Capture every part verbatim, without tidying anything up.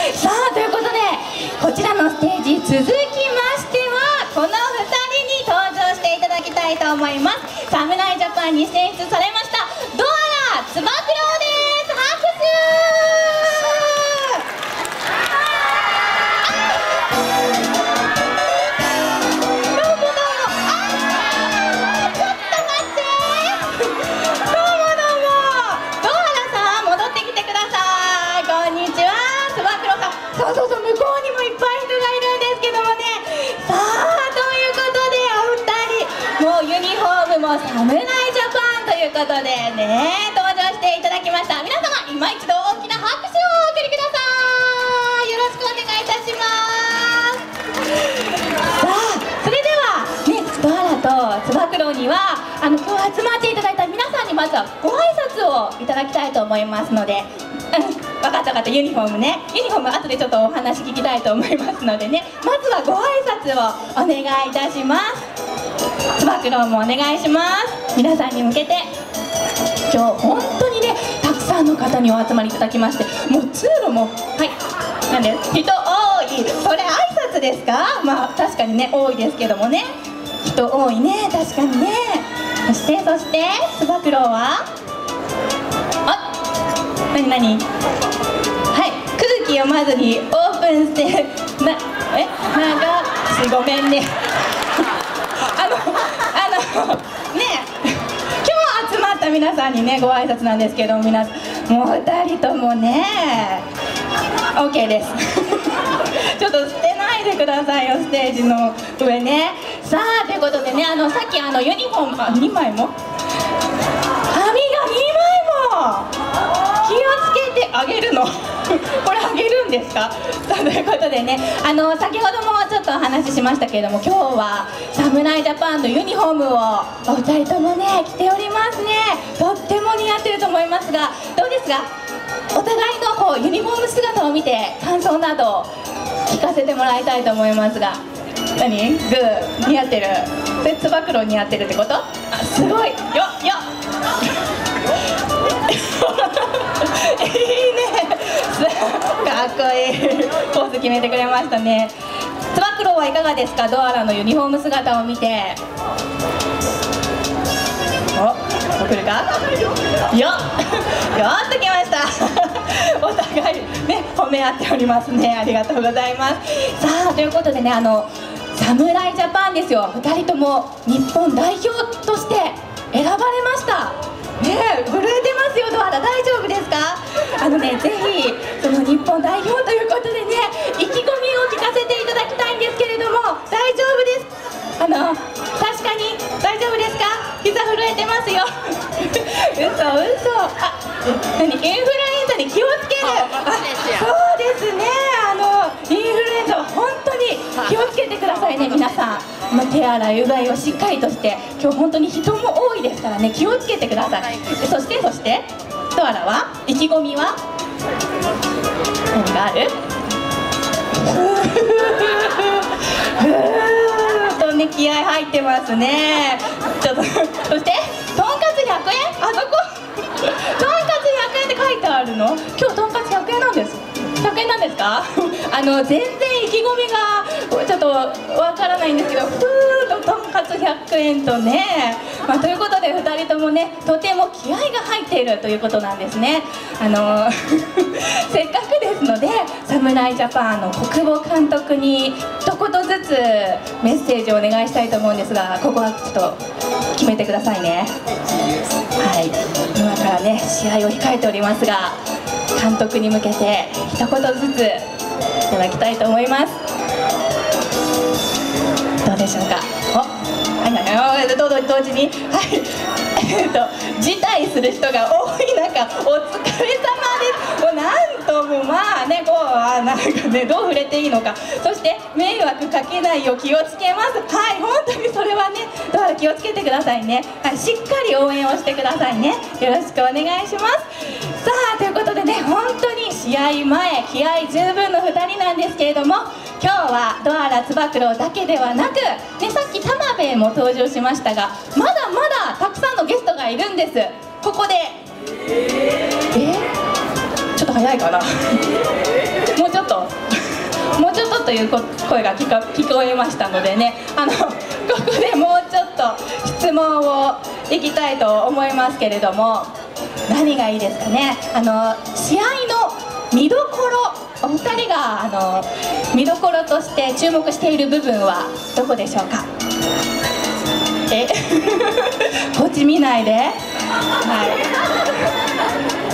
さあということでこちらのステージ続きましてはこのふたりに登場していただきたいと思います。侍ジャパンに選出されましたドアラつば九郎です。拍手。そうそうそう、向こうにもいっぱい人がいるんですけどもね。さあということでお二人もうユニフォームも侍ジャパンということでね登場していただきました。皆様今一度大きな拍手をお送りください。よろしくお願いいたします。さあそれではねドアラとつば九郎にはあの今日集まっていただいた皆さんにまずはご挨拶をいただきたいと思いますので分かった分かった、ユニフォームね、ユニフォーム後でちょっとお話聞きたいと思いますのでね、まずはご挨拶をお願いいたします。つば九郎もお願いします。皆さんに向けて今日本当にねたくさんの方にお集まりいただきまして、もう通路もはいなんで人多い、それ挨拶ですか？まあ確かにね多いですけどもね、人多いね、確かにね。そしてそしてつば九郎はなになに、はい、空気読まずにオープンしてなえなんかしごめんねあのあのね今日集まった皆さんにねご挨拶なんですけども、皆さんもうふたりともね OK ですちょっと捨てないでくださいよステージの上ね。さあということでね、あのさっきあのユニフォームあにまいも髪がにまいも気をつけてあげるのこれあげるんですかということでね、あの先ほどもちょっとお話ししましたけれども、今日は侍ジャパンのユニフォームをお二人ともね着ておりますね。とっても似合ってると思いますが、どうですか、お互いのこうユニフォーム姿を見て感想など聞かせてもらいたいと思いますが。何グー似合ってる、それつば九郎似合ってるってこと？あ、すごいよよいいねかっこいいポーズ決めてくれましたね。つば九郎はいかがですか、ドアラのユニフォーム姿を見て。お、来るかよっよっときましたお互いね褒め合っておりますね。ありがとうございます。さあということでね、あの侍ジャパンですよ、ふたりとも日本代表として選ばれましたね。え震えてますよドアラ、大丈夫ですか？あのねぜひその日本代表ということでね意気込みを聞かせていただきたいんですけれども、大丈夫です、あの確かに大丈夫ですか？膝震えてますよ嘘嘘、あ、何インフルエンザに気をつける、あ、そうですね、あのインフルエンザは本当に気をつけてくださいね皆さん。まあ、手洗いうがいをしっかりとして、今日本当に人も多いですからね気をつけてください。そしてそしてドアラは意気込みは何がある？ふーっとね気合入ってますね。ちょっとそしてとんかつひゃくえん、あそことんかつひゃくえんって書いてあるの？今日とんかつひゃくえんなんです。ひゃくえんなんですかあの全然意気込みがちょっとわからないんですけど、ふーっととんかつひゃくえんとね、まあ、ということでふたりともねとても気合が入っているということなんですね。あのせっかくですので侍ジャパンの小久保監督に一言ずつメッセージをお願いしたいと思うんですが、ここはちょっと決めてくださいね。はい、今からね試合を控えておりますが、監督に向けて一言ずついただきたいと思います。どうでしょうか。お、はいはい、どうぞ同時に、はい、えっと辞退する人が多い中お疲れ様です。もうなんともまあねこうあなんかねどう触れていいのか、そして迷惑かけないよう気をつけます。はい、本当にそれはねどうぞ気をつけてくださいね。はい、しっかり応援をしてくださいね。よろしくお願いします。さあということでね本当に試合前気合十分のふたりなんですけれども、今日はドアラつば九郎だけではなく、ね、さっき田辺も登場しましたが、まだまだたくさんのゲストがいるんです。ここでえー、ちょっと早いかなもうちょっとという声が聞こ聞こえましたのでね、あのここでもうちょっと質問をいきたいと思いますけれども、何がいいですかね。あの試合の見どころ、お二人があの見どころとして注目している部分はどこでしょうか。えこっち見ないで、はい、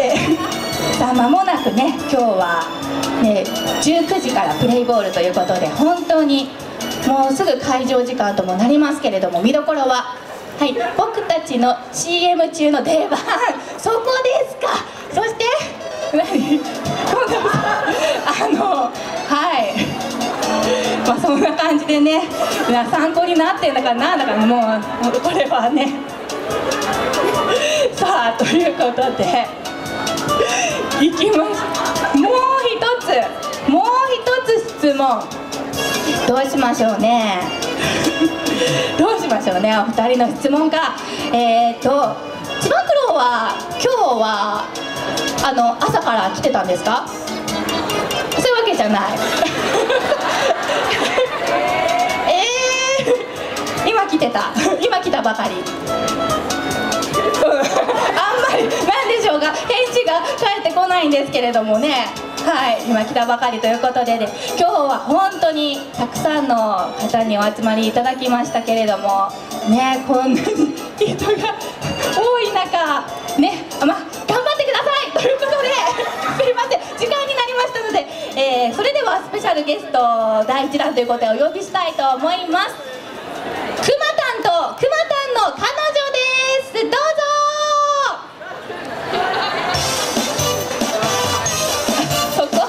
えさあ間もなくね、今日は、ね、じゅうくじからプレイボールということで、本当にもうすぐ会場時間ともなりますけれども、見どころは、はい、僕たちの シーエム 中の出番そこですか。そして何あのはいまあそんな感じでね、参考になってんだからなんだから、もうこれはねさあということでいきます。もう一つもう一つ質問どうしましょうねどうしましょうね、お二人の質問が。えーとつば九郎は今日はあの朝から来てたんですか。そういうわけじゃないえー、今来てた今来たばかりうん、あんまりなんでしょうか、返事が返ってこないんですけれどもね、はい、今来たばかりということで、ね、今日は本当にたくさんの方にお集まりいただきましたけれどもね、こんなに人が多い中ね、まあ、頑張ってくださいということですいません、時間になりましたので、えー、それではスペシャルゲストだいいちだんということでお呼びしたいと思います。くまたんとくまたんの彼女です。どうぞ。そこ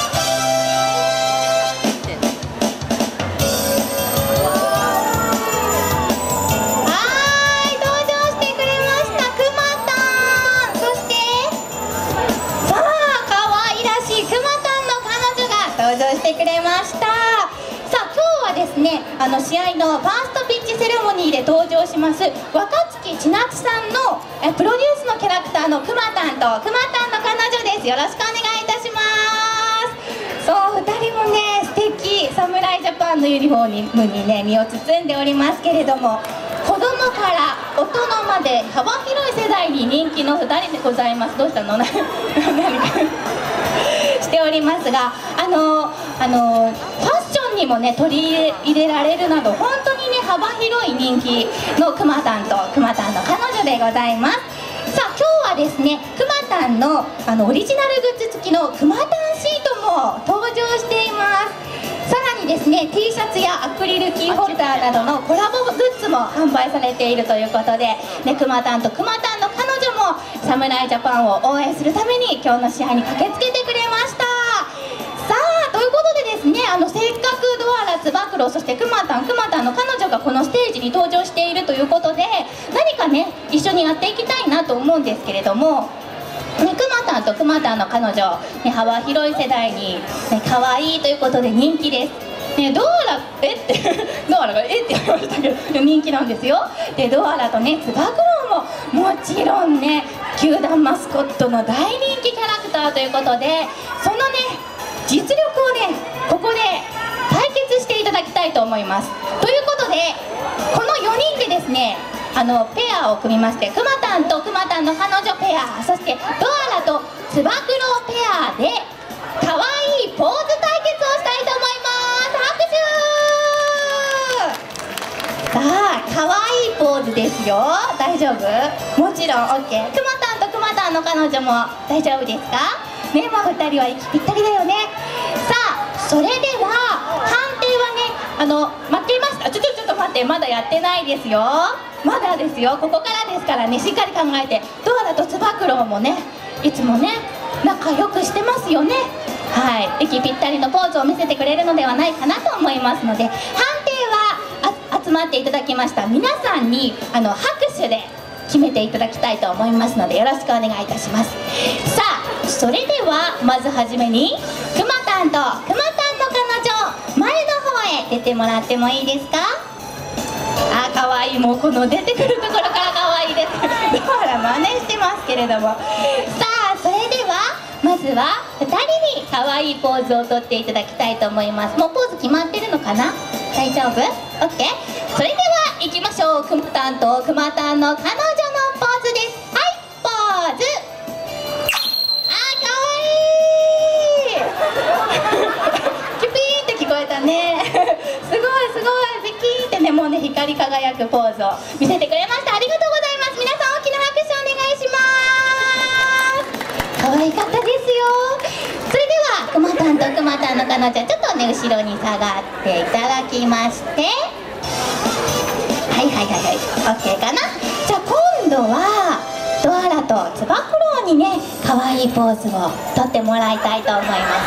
はい登場してくれました、くまたん。そしてさあ可愛らしいくまたんの彼女が登場してくれました。さあ今日はですね、あの試合のファーストピッチセレモニーで登場します若槻千夏さんのえプロデュースのキャラクターのくまたんとくまたんの彼女です。よろしくお願いいたします。そうふたりもね素敵、侍ジャパンのユニフォームにね身を包んでおりますけれども、子供から大人まで幅広い世代に人気のふたりでございます。どうしたの何かしておりますが、あのあのファッションにもね取り入れられるなど本当にね幅広い人気のくまたんとくまたんの彼女でございます。さあ今日はですねくまたんのあのオリジナルグッズ付きのくまたんシートも登場しています。さらにですね T シャツやアクリルキーホルダーなどのコラボグッズも販売されているということで、ね、くまたんとくまたんの彼女も侍ジャパンを応援するために今日の試合に駆けつけてくれました。さあということでですね、あのせっかくドアラ、つば九郎、そしてくまたんくまたんの彼女がこのステージに登場しているということで、何かね一緒にやっていきたいなと思うんですけれども、ね、くまたんとくまたんの彼女、ね、幅広い世代に、ね、可愛いということで人気です。ね、ドアラえってドアラがえって言われましたけど人気なんですよ。でドアラとねつば九郎ももちろんね球団マスコットの大人気キャラクターということで、そのね実力をねここで対決していただきたいと思います。ということでこのよにんでですねあのペアを組みまして、くまたんとくまたんの彼女ペア、そしてドアラとつば九郎ペアで可愛いポーズ対決をしたいと思います。拍手。さあ可愛いポーズですよ。大丈夫？もちろん オーケー。 くまたんとくまたんの彼女も大丈夫ですかね。もうふたりは息ぴったりだよね。さあそれでは判定はねあの待っています。あちょちょちょっと待って、まだやってないですよ。まだですよ、ここからですからね、しっかり考えて。ドアラとつば九郎もねいつもね仲良くしてますよね。はい、息ぴったりのポーズを見せてくれるのではないかなと思いますので、判定は集まっていただきました皆さんにあの拍手で決めていただきたいと思いますのでよろしくお願いいたします。さあそれではまずはじめにくまたんとくまたんの彼女、前の方へ出てもらってもいいですか。あーかわいい、もうこの出てくるところからかわいいですドアラ真似してますけれども、さあそれではままずはふたりに可愛いポーズをとっていただきたいと思います。もうポーズ決まってるのかな？大丈夫？ OK？ それでは行きましょう。くまたんとくまたんの彼女のポーズです。はい、ポーズ。あー、かわいいキュピーって聞こえたねすごいすごい、ピキーってね、もうね、光り輝くポーズを見せてくれました。ありがとうございます。皆さん大きな拍手お願いします。可愛かったですよ。それではくまたんとくまたんの彼女、ちょっとね後ろに下がっていただきまして、はいはいはいはい、 OK かな。じゃあ今度はドアラとつば九郎にね可愛いポーズをとってもらいたいと思いますよ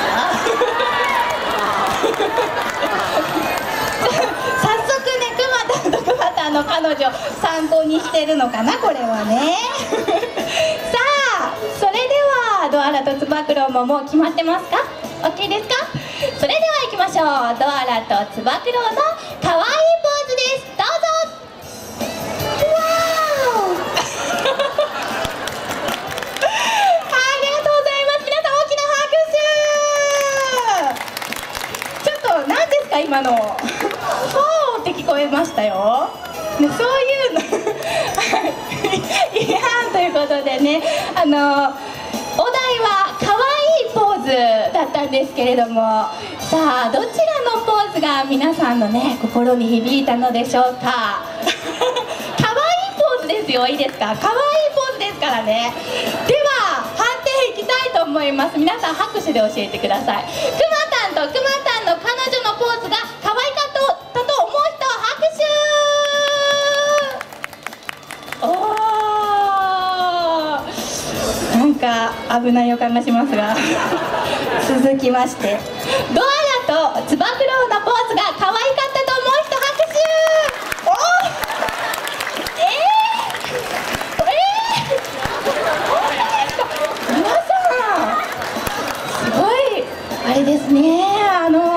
早速ね、くまたんとくまたんの彼女参考にしてるのかな、これはねさあ、それではドアラとつば九郎ももう決まってますか？ OK ですか？それでは行きましょう。ドアラとつば九郎の可愛いポーズです。どうぞ。わーおありがとうございます。皆さん大きな拍手。ちょっと何ですか今のフォーって聞こえましたよ、ね、そういうの違反ということでね、あのお題は可愛いポーズだったんですけれども、さあどちらのポーズが皆さんのね心に響いたのでしょうか可愛いポーズですよ。いいですか？可愛いポーズですからね。では判定いきたいと思います。皆さん拍手で教えてください。くまたんとくまたんの彼女のポーズが可愛かったと思う人拍手。おー、なんか危ない予感がしますが続きましてドアラとつば九郎のポーズが可愛かったと思う人拍手。おー、えー、えー、皆さんすごいあれですね、あの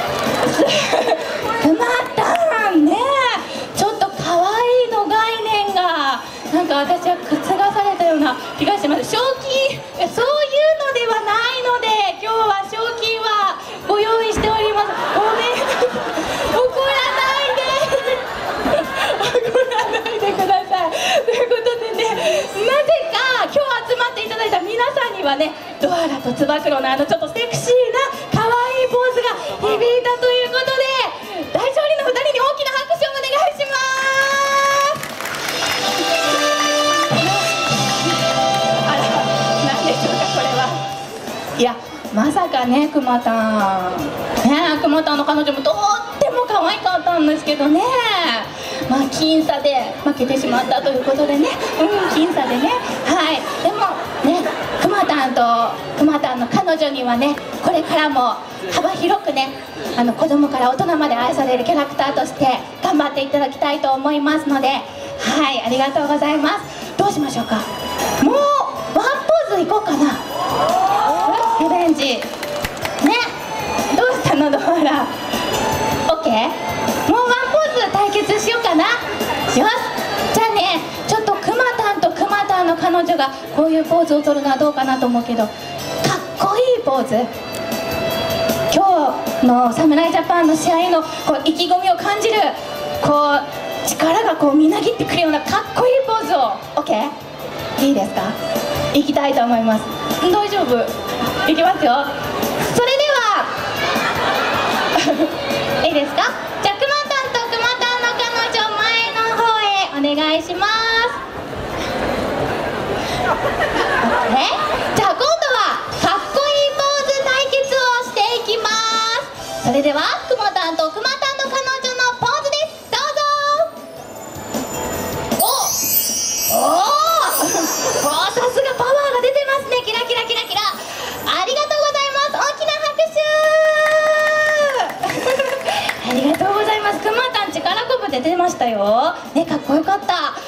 くまたんね、ちょっと可愛いの概念がなんか私は覆されたような気がします。賞金、そういうのではないので今日は賞金はご用意しております。ごめん怒らないで怒らないでください。ということでね、なぜか今日集まっていただいた皆さんにはね、ドアラとつば九郎のあのちょっとセクシーな可愛いポーズが響いたということで、大勝利のふたりに大きな拍手をお願いします。あら、何でしょうかこれは。いや、まさかね、くまたんね、くまたんの彼女もとっても可愛かったんですけどね、まあ僅差で負けてしまったということでね、うん、僅差でね、はい。でもね、くまたんとくまたんの彼女にはね、これからも幅広くね、あの子供から大人まで愛されるキャラクターとして頑張っていただきたいと思いますので、はい、ありがとうございます。どうしましょうか。もうワンポーズいこうかな。リベンジね、どうしたのドアラ。 OK？ もうワンポーズ対決しようかな。よし、じゃあね、ちょっとくまたんとくまたんの彼女がこういうポーズを取るのはどうかなと思うけど、かっこいいポーズ、今日の侍ジャパンの試合のこう意気込みを感じる、こう力がこうみなぎってくるようなかっこいいポーズを OK？ いいですか？いきたいと思います。大丈夫？いきますよ。それではいいですか？じゃあくまたんとくまたんの彼女、前の方へお願いします。OK？ じゃあ今度はかっこいいポーズ対決をしていきます。それではくまたんとくまたんの彼女のポーズです。どうぞ。おおお、さすがパワーが出てますね。キラキラキラキラ、ありがとうございます。大きな拍手ありがとうございます。くまたん力こぶ出てましたよね、かっこよかった。はい、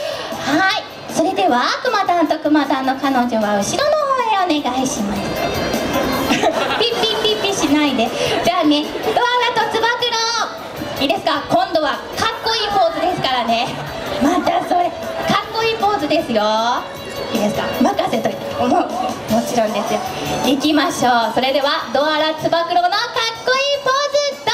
それではくまたんとくまたんの彼女は後ろの方へお願いしますピッピッピッピしないで。じゃあね、ドアラとつば九郎、いいですか？今度はかっこいいポーズですからね。またそれかっこいいポーズですよ。いいですか？任せといて。思うもちろんですよ。行きましょう。それではドアラつば九郎のかっこいいポーズ、ど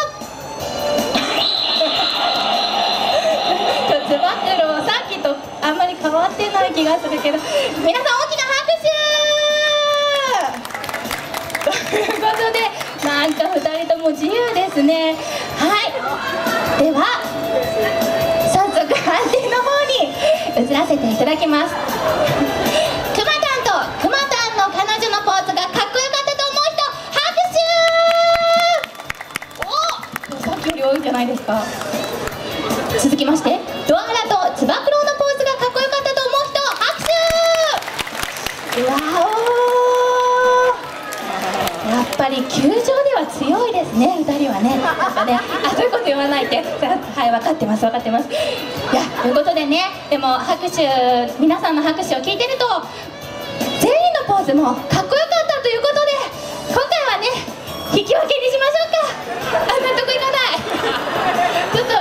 うぞ。つば九郎さっきとあんまり変わってない気がするけど、皆さん大きな拍手ということで、なんかふたりとも自由ですね。はい、では早速判定の方に移らせていただきます。くまたんとくまたんの彼女のポーズがかっこよかったと思う人、拍手。お、さっきより多いんじゃないですか。続きまして、ドアラとつば九郎のポーズがかっこよかったと思う人、拍手。うわお、やっぱり球場では強いですね、ふたりはね。やっぱね、あ、そういうこと言わないで。はい、分かってます分かってます。いや、ということでね、でも拍手、皆さんの拍手を聞いてると全員のポーズもかっこよかったということで、今回はね、引き分けにしましょうか。あんなとこ行かないちょっと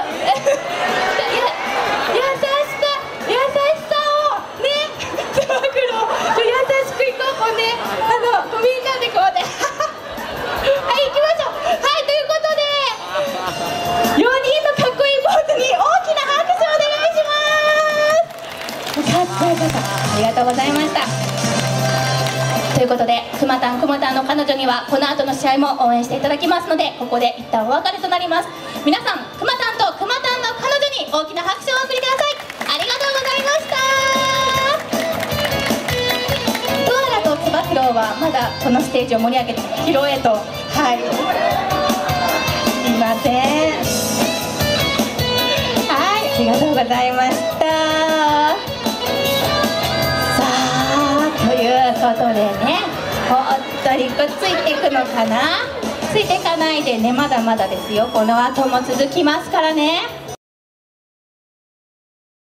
優しさ、優しさをね、つば九郎、優しくいこう。こうね、あのみんなでこうねはい、行きましょう。はい、ということでよにんのかっこいいポーズに大きな拍手をお願いします。かっこよかった、ありがとうございました。ということで、くまたんくまたんの彼女にはこの後の試合も応援していただきますので、ここで一旦お別れとなります。皆さん、くまたんとくまたんの彼女に大きな拍手をお送りください。ありがとうございました。ドアラとつば九郎はまだこのステージを盛り上げて広へと、はい、すいません。はい、ありがとうございました。さあ、ということでね、本当にくっついていくのかな。ついていかないでね、まだまだですよ。この後も続きますからね。